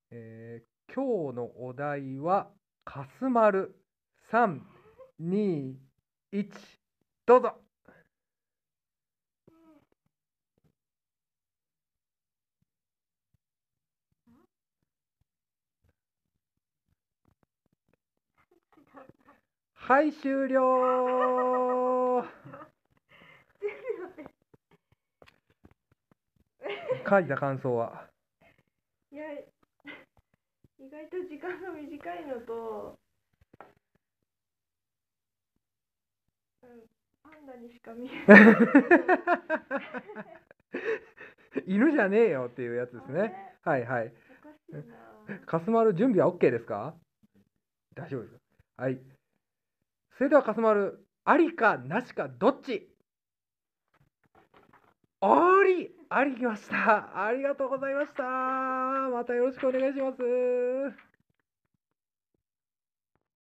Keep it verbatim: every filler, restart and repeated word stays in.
えー今日のお題は、かすまる。さん、に、いち、どうぞ。はい、終了。書いた感想は。 いや、意外と時間が短いのと、うん、パンダにしか見えない。 犬じゃねえよっていうやつですね。はいはい。 おかしいな。 かすまる準備は OK ですか？大丈夫ですか？はい。それではかすまる、ありかなしかどっち？あり、ありきました。ありがとうございました。またよろしくお願いします。